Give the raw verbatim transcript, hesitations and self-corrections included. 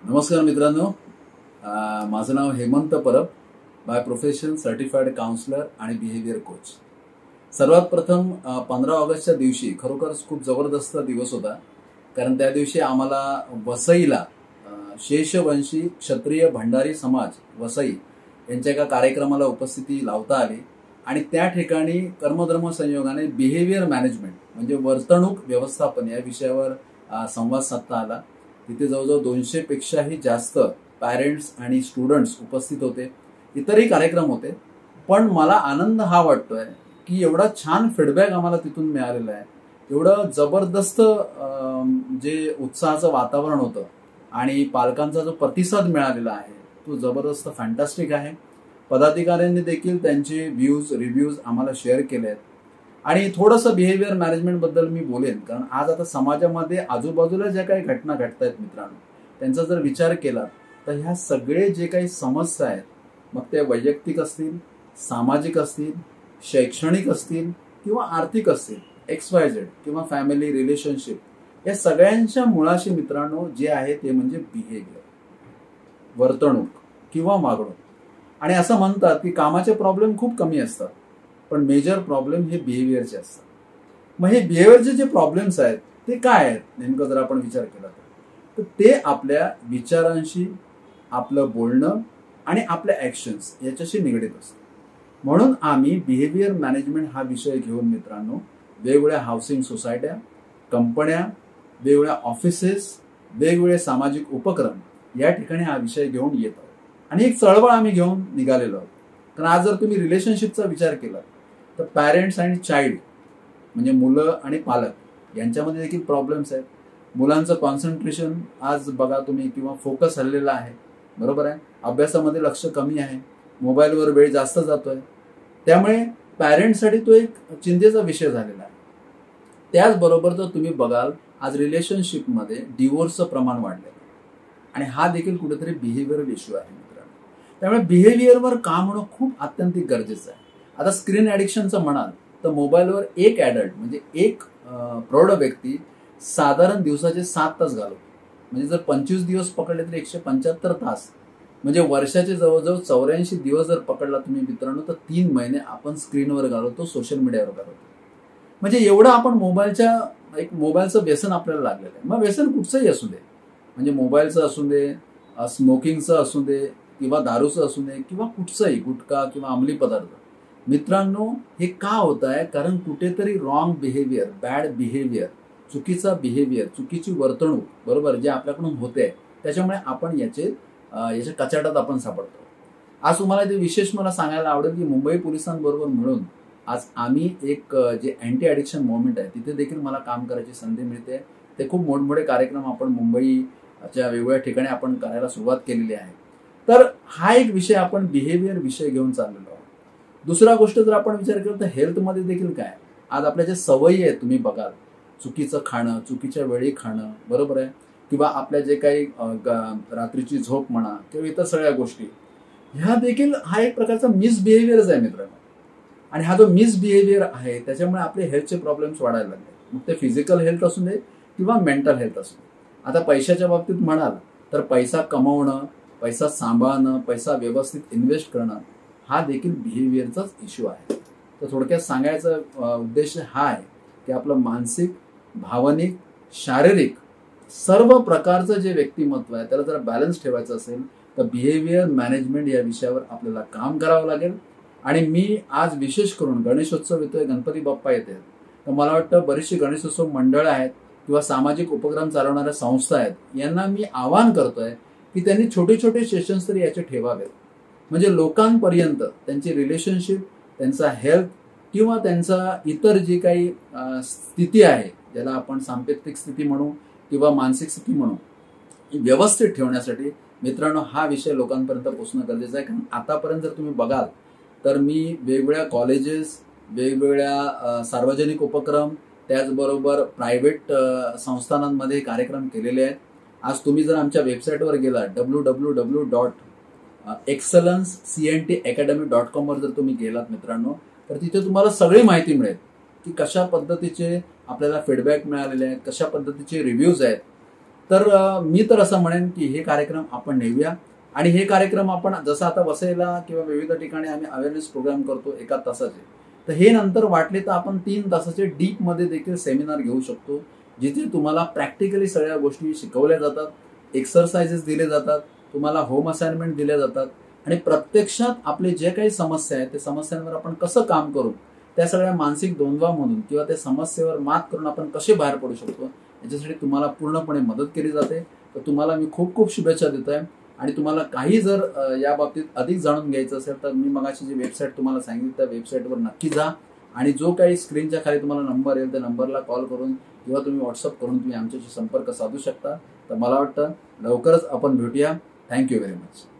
नमस्कार मित्रांनो, माझं नाव Hemant Parab, by profession certified counsellor आणि बिहेवियर कोच. सर्वात प्रथम पंधरा ऑगस्टच्या दिवशी खरोखरच खूप जबरदस्त दिवस होता, कारण त्या दिवशी आम्हाला वसईला शेषवंशी क्षत्रिय भंडारी समाज वसई यांच्या एका कार्यक्रमाला उपस्थिती लावता आली आणि त्या ठिकाणी कर्मधर्म संयोगाने बिहेवियर मॅनेजमेंट म्हणजे वर्तणूक व्यवस्थापन या विषयावर संवाद साधता आला. तिथे जवळजवळ दोनशे पेक्षाही जास्त पॅरेंट्स आणि स्टुडंट्स उपस्थित होते. इतरही कार्यक्रम होते, पण मला आनंद हा वाटतोय की एवढा छान फीडबॅक आम्हाला तिथून मिळालेला आहे. एवढं जबरदस्त जे उत्साहाचं वातावरण होतं आणि पालकांचा जो प्रतिसाद मिळालेला आहे तो जबरदस्त फॅन्टॅस्टिक आहे. पदाधिकाऱ्यांनी देखील त्यांचे व्ह्यूज रिव्ह्यूज आम्हाला शेअर केले आहेत. आणि थोडंसं बिहेवियर मॅनेजमेंट बद्दल मी बोलेन, कारण आज आता समाजामध्ये आजूबाजूला ज्या काही घटना घडत आहेत मित्रांनो, त्यांचा जर विचार केला तर ह्या सगळे जे काही समस्या आहेत, मग ते वैयक्तिक असतील, सामाजिक असतील, शैक्षणिक असतील किंवा आर्थिक असतील, एक्स वाय झेड किंवा फॅमिली रिलेशनशिप, या सगळ्यांच्या मुळाशी मित्रांनो जे आहे ते म्हणजे बिहेवियर, वर्तणूक किंवा वागणूक. आणि असं म्हणतात की कामाचे प्रॉब्लेम खूप कमी असतात, पण मेजर प्रॉब्लेम हे बिहेवियरचे असतात. मग हे बिहेवियरचे जे प्रॉब्लेम्स आहेत ते काय आहेत नेमकं जर आपण विचार केला तर ते आपल्या विचारांशी, आपलं बोलणं आणि आपल्या ऍक्शन्स याच्याशी निगडीत असतात. म्हणून आम्ही बिहेवियर मॅनेजमेंट हा विषय घेऊन मित्रांनो वेगवेगळ्या हाऊसिंग सोसायट्या, कंपन्या, वेगवेगळ्या ऑफिसेस, वेगवेगळे सामाजिक उपक्रम या ठिकाणी हा विषय घेऊन येत आहोत आणि एक चळवळ आम्ही घेऊन निघालेलो आहोत. कारण आज जर तुम्ही रिलेशनशिपचा विचार केला तर पॅरेंट्स आणि चाइल्ड म्हणजे मुलं आणि पालक यांच्यामध्ये देखील प्रॉब्लेम्स आहेत. मुलांचं कॉन्सन्ट्रेशन आज बघा तुम्ही किंवा फोकस हल्लेला आहे, बरोबर आहे. अभ्यासामध्ये लक्ष कमी आहे, मोबाईलवर वेळ जास्त जातोय. त्यामुळे पॅरेंट्ससाठी तो एक चिंतेचा विषय झालेला आहे. त्याचबरोबर जर तुम्ही बघाल आज रिलेशनशिपमध्ये डिवोर्सचं प्रमाण वाढलेलं आहे आणि हा देखील कुठेतरी बिहेवियरल इश्यू आहे मित्रांनो. त्यामुळे बिहेवियरवर काम होणं खूप अत्यंतिक गरजेचं आहे. आता स्क्रीन ॲडिक्शनचं म्हणाल तर मोबाईलवर एक ॲडल्ट म्हणजे एक प्रौढ व्यक्ती साधारण दिवसाचे सात तास घालवतो. म्हणजे जर पंचवीस दिवस पकडले तर एकशे पंच्याहत्तर तास म्हणजे वर्षाचे जवळजवळ चौऱ्याऐंशी दिवस जर पकडला तुम्ही मित्रांनो तर तीन महिने आपण स्क्रीनवर घालवतो, सोशल मीडियावर घालवतो. म्हणजे एवढं आपण मोबाईलच्या एक मोबाईलचं व्यसन आपल्याला लागलेलं आहे. मग व्यसन कुठचंही असू दे, म्हणजे मोबाईलचं असू दे, स्मोकिंगचं असू दे किंवा दारूचं असू दे किंवा कुठचंही गुटखा किंवा अंमली पदार्थ. मित्रांनो हे का होत आहे? कारण कुठेतरी रॉंग बिहेवियर, बॅड बिहेवियर, चुकीचा बिहेवियर, चुकीची वर्तणूक बरोबर जे आपल्याकडून होते त्याच्यामुळे आपण याचे याच्या कचाट्यात आपण सापडतो. आज तुम्हाला ते विशेष मला सांगायला आवडेल की मुंबई पोलिसांबरोबर मिळून आज आम्ही एक जे अँटी ॲडिक्शन मुवमेंट आहे तिथे देखील मला काम करायची संधी मिळते. ते खूप मोठमोठे कार्यक्रम आपण मुंबईच्या वेगवेगळ्या ठिकाणी आपण करायला सुरुवात केलेली आहे. तर हा एक विषय आपण बिहेवियर विषय घेऊन चाललेलो आहोत. दुसरा गोष्ट जर आपण विचार केला तर हेल्थमध्ये देखील काय आज आपल्या ज्या सवयी आहेत तुम्ही बघाल, चुकीचं खाणं, चुकीच्या वेळी खाणं, बरोबर आहे, किंवा आपल्या जे काही रात्रीची झोप म्हणा किंवा इतर सगळ्या गोष्टी, ह्या देखील हा एक प्रकारचा मिसबिहेवियरच आहे मित्रांनो. आणि हा जो मिसबिहेवियर आहे त्याच्यामुळे आपले हेल्थचे प्रॉब्लेम्स वाढायला लागले. मग ते फिजिकल हेल्थ असू दे किंवा मेंटल हेल्थ असू दे. आता पैशाच्या बाबतीत म्हणाल तर पैसा कमवणं, पैसा सांभाळणं, पैसा व्यवस्थित इन्व्हेस्ट करणं हा देखील बिहेवियरचाच इश्यू आहे. तर थोडक्यात सांगायचा उद्देश हा आहे की आपलं मानसिक, भावनिक, शारीरिक सर्व प्रकारचं जे व्यक्तिमत्व आहे त्याला जर बॅलन्स ठेवायचं असेल तर बिहेवियर मॅनेजमेंट या विषयावर आपल्याला काम करावं लागेल. आणि मी आज विशेष करून गणेशोत्सव येतोय, गणपती बाप्पा येते, तर मला वाटतं बरीचशी गणेशोत्सव मंडळं आहेत किंवा सामाजिक उपक्रम चालवणाऱ्या संस्था आहेत, यांना मी आवाहन करतोय की त्यांनी छोटे छोटे सेशन्स तरी याचे ठेवावेत. म्हणजे लोकांपर्यंत त्यांची रिलेशनशिप, त्यांचा हेल्थ किंवा त्यांचा इतर जी काही स्थिती आहे ज्याला आपण सांपेतिक स्थिती म्हणू किंवा मानसिक स्थिती म्हणू, व्यवस्थित ठेवण्यासाठी मित्रांनो हा विषय लोकांपर्यंत पोहोचणं गरजेचं आहे. कारण आतापर्यंत जर तुम्ही बघाल तर मी वेगवेगळ्या कॉलेजेस, वेगवेगळ्या सार्वजनिक उपक्रम, त्याचबरोबर प्रायव्हेट संस्थानांमध्ये कार्यक्रम केलेले आहेत. आज तुम्ही जर आमच्या वेबसाईटवर गेला W W W dot excellence C N T academy dot com वर जर तुम्ही गेलात मित्रांनो तर तिथे तुम्हाला सगळी माहिती मिळेल की कशा पद्धतीचे आपल्याला फीडबॅक मिळालेले आहेत, कशा पद्धतीचे रिव्ह्यूज आहेत. तर मी तर असं म्हणेन की हे कार्यक्रम आपण नेऊया आणि हे कार्यक्रम आपण जसं आता वसईला किंवा विविध ठिकाणी आम्ही अवेअरनेस प्रोग्राम करतो एका तासाचे, तर हे नंतर वाटले तर आपण तीन तासाचे डीप मध्ये देखील सेमिनार घेऊ शकतो, जिथे तुम्हाला प्रॅक्टिकली सगळ्या गोष्टी शिकवल्या जातात, एक्सरसाइजेस दिले जातात, तुम्हाला होम असाइनमेंट दिल्या जातात आणि प्रत्यक्षात आपले जे काही समस्या आहेत त्या समस्यांवर आपण कसं काम करू, त्या सगळ्या मानसिक द्वंद्वामधून किंवा त्या समस्येवर मात करून आपण कसे बाहेर पडू शकतो याच्यासाठी तुम्हाला पूर्णपणे मदत केली जाते. तर तुम्हाला मी खूप खूप शुभेच्छा देत आहे आणि तुम्हाला काही जर या बाबतीत अधिक जाणून घ्यायचं असेल तर मी मगाशी जी वेबसाईट तुम्हाला सांगितली त्या वेबसाईटवर नक्की जा आणि जो काही स्क्रीनच्या खाली तुम्हाला नंबर येईल त्या नंबरला कॉल करून किंवा तुम्ही व्हॉट्सअप करून तुम्ही आमच्याशी संपर्क साधू शकता. तर मला वाटतं लवकरच आपण भेटूया. Thank you very much.